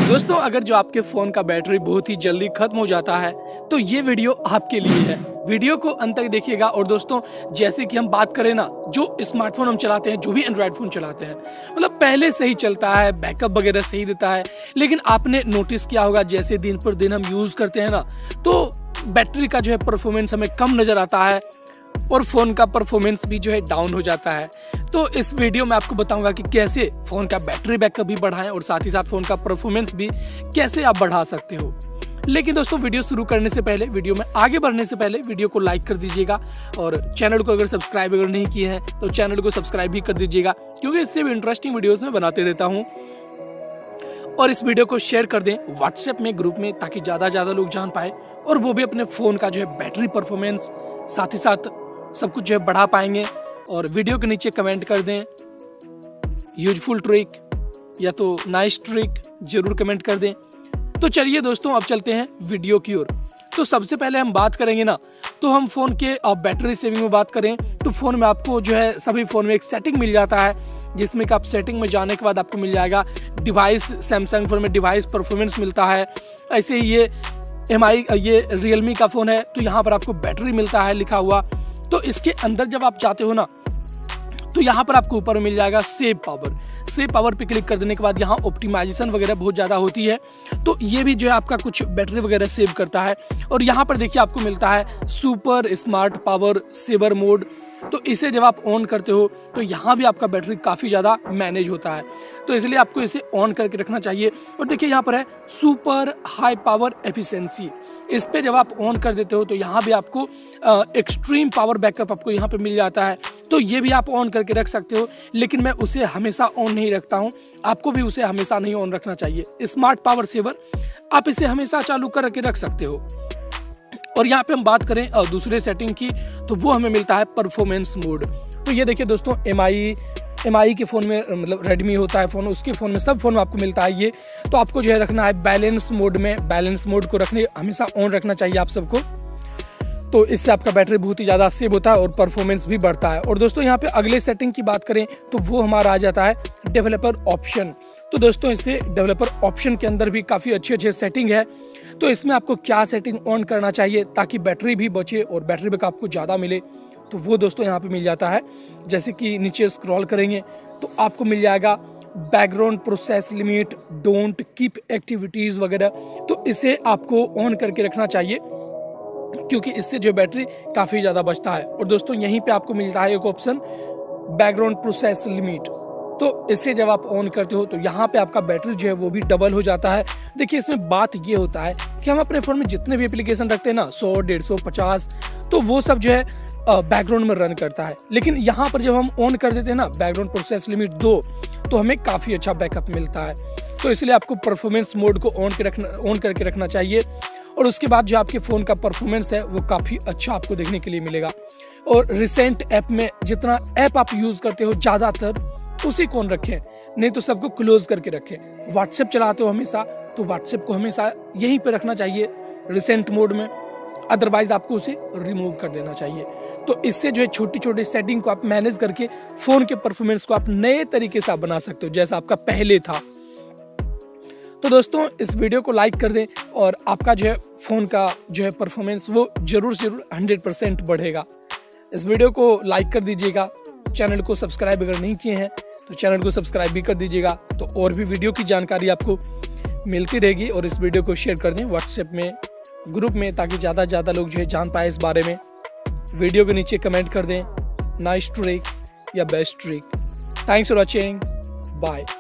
दोस्तों, अगर जो आपके फ़ोन का बैटरी बहुत ही जल्दी ख़त्म हो जाता है तो ये वीडियो आपके लिए है। वीडियो को अंत तक देखिएगा। और दोस्तों, जैसे कि हम बात करें ना, जो स्मार्टफोन हम चलाते हैं, जो भी एंड्रॉयड फ़ोन चलाते हैं, मतलब पहले सही चलता है, बैकअप वगैरह सही देता है, लेकिन आपने नोटिस किया होगा जैसे दिन पर दिन हम यूज़ करते हैं ना, तो बैटरी का जो है परफॉर्मेंस हमें कम नज़र आता है और फ़ोन का परफॉर्मेंस भी जो है डाउन हो जाता है। तो इस वीडियो में आपको बताऊंगा कि कैसे फ़ोन का बैटरी बैकअप भी बढ़ाएं और साथ ही साथ फ़ोन का परफॉर्मेंस भी कैसे आप बढ़ा सकते हो। लेकिन दोस्तों, वीडियो शुरू करने से पहले, वीडियो में आगे बढ़ने से पहले वीडियो को लाइक कर दीजिएगा और चैनल को अगर सब्सक्राइब अगर नहीं किए हैं तो चैनल को सब्सक्राइब भी कर दीजिएगा, क्योंकि इससे भी इंटरेस्टिंग वीडियोज़ में बनाते रहता हूँ। और इस वीडियो को शेयर कर दें व्हाट्सएप में, ग्रुप में, ताकि ज़्यादा लोग जान पाए और वो भी अपने फ़ोन का जो है बैटरी परफॉर्मेंस साथ ही साथ सब कुछ जो है बढ़ा पाएंगे। और वीडियो के नीचे कमेंट कर दें यूजफुल ट्रिक या तो नाइस ट्रिक, जरूर कमेंट कर दें। तो चलिए दोस्तों, अब चलते हैं वीडियो की ओर। तो सबसे पहले हम बात करेंगे ना, तो हम फ़ोन के बैटरी सेविंग में बात करें तो फ़ोन में आपको जो है सभी फ़ोन में एक सेटिंग मिल जाता है, जिसमें कि आप सेटिंग में जाने के बाद आपको मिल जाएगा डिवाइस। सैमसंग फ़ोन में डिवाइस परफॉर्मेंस मिलता है। ऐसे ही ये रियलमी का फ़ोन है तो यहाँ पर आपको बैटरी मिलता है लिखा हुआ। तो इसके अंदर जब आप जाते हो ना, तो यहाँ पर आपको ऊपर मिल जाएगा सेव पावर। सेव पावर पे क्लिक कर देने के बाद यहाँ ऑप्टिमाइजेशन वगैरह बहुत ज़्यादा होती है, तो ये भी जो है आपका कुछ बैटरी वगैरह सेव करता है। और यहाँ पर देखिए आपको मिलता है super smart power saver mode. तो इसे जब आप ऑन करते हो तो यहाँ भी आपका बैटरी काफ़ी ज़्यादा मैनेज होता है, तो इसलिए आपको इसे ऑन करके रखना चाहिए। और देखिए यहाँ पर है सुपर हाई पावर एफिशिएंसी। इस पे जब आप ऑन कर देते हो तो यहाँ भी आपको एक्सट्रीम पावर बैकअप आपको यहाँ पे मिल जाता है, तो ये भी आप ऑन करके रख सकते हो। लेकिन मैं उसे हमेशा ऑन नहीं रखता हूँ, आपको भी उसे हमेशा नहीं ऑन रखना चाहिए। स्मार्ट पावर सेवर आप इसे हमेशा चालू करके रख सकते हो। और यहाँ पे हम बात करें दूसरे सेटिंग की, तो वो हमें मिलता है परफॉर्मेंस मोड। तो ये देखिए दोस्तों, एमआई के फ़ोन में, मतलब रेडमी होता है फ़ोन, उसके फ़ोन में, सब फ़ोन में आपको मिलता है ये। तो आपको जो है रखना है बैलेंस मोड में। बैलेंस मोड को रखने हमेशा ऑन रखना चाहिए आप सबको, तो इससे आपका बैटरी बहुत ही ज़्यादा सेव होता है और परफॉर्मेंस भी बढ़ता है। और दोस्तों, यहाँ पे अगले सेटिंग की बात करें तो वो हमारा आ जाता है डेवलपर ऑप्शन। तो दोस्तों, इससे डेवलपर ऑप्शन के अंदर भी काफ़ी अच्छे सेटिंग है। तो इसमें आपको क्या सेटिंग ऑन करना चाहिए ताकि बैटरी भी बचे और बैटरी बैकअप आपको ज़्यादा मिले, तो वो दोस्तों यहाँ पे मिल जाता है। जैसे कि नीचे स्क्रॉल करेंगे तो आपको मिल जाएगा background process limit, don't keep activities वगैरह। तो इसे आपको ऑन करके रखना चाहिए, क्योंकि इससे जो बैटरी काफ़ी ज़्यादा बचता है। और दोस्तों, यहीं पे आपको मिलता है एक ऑप्शन बैकग्राउंड प्रोसेस लिमिट। तो इसे जब आप ऑन करते हो तो यहाँ पे आपका बैटरी जो है वो भी डबल हो जाता है। देखिए, इसमें बात ये होता है कि हम अपने फ़ोन में जितने भी एप्लीकेशन रखते हैं ना, 100, 150, 50, तो वो सब जो है बैकग्राउंड में रन करता है। लेकिन यहाँ पर जब हम ऑन कर देते हैं ना बैकग्राउंड प्रोसेस लिमिट 2, तो हमें काफ़ी अच्छा बैकअप मिलता है। तो इसलिए आपको परफॉर्मेंस मोड को ऑन करके रखना चाहिए। और उसके बाद जो आपके फ़ोन का परफॉर्मेंस है वो काफ़ी अच्छा आपको देखने के लिए मिलेगा। और रिसेंट ऐप में जितना ऐप आप यूज़ करते हो ज़्यादातर, उसी को ऑन रखें, नहीं तो सबको क्लोज करके रखें। व्हाट्सएप चलाते हो हमेशा, तो व्हाट्सएप को हमेशा यहीं पे रखना चाहिए रिसेंट मोड में, अदरवाइज आपको उसे रिमूव कर देना चाहिए। तो इससे जो है छोटी सेटिंग को आप मैनेज करके फ़ोन के परफॉर्मेंस को आप नए तरीके से आप बना सकते हो, जैसा आपका पहले था। तो दोस्तों, इस वीडियो को लाइक कर दें और आपका जो है फ़ोन का जो है परफॉर्मेंस वो ज़रूर 100% बढ़ेगा। इस वीडियो को लाइक कर दीजिएगा। चैनल को सब्सक्राइब अगर नहीं किए हैं तो चैनल को सब्सक्राइब भी कर दीजिएगा, तो और भी वीडियो की जानकारी आपको मिलती रहेगी। और इस वीडियो को शेयर कर दें व्हाट्सएप में, ग्रुप में, ताकि ज़्यादा लोग जो है जान पाए इस बारे में। वीडियो के नीचे कमेंट कर दें नाइस ट्रिक या best trick. Thanks for watching, bye.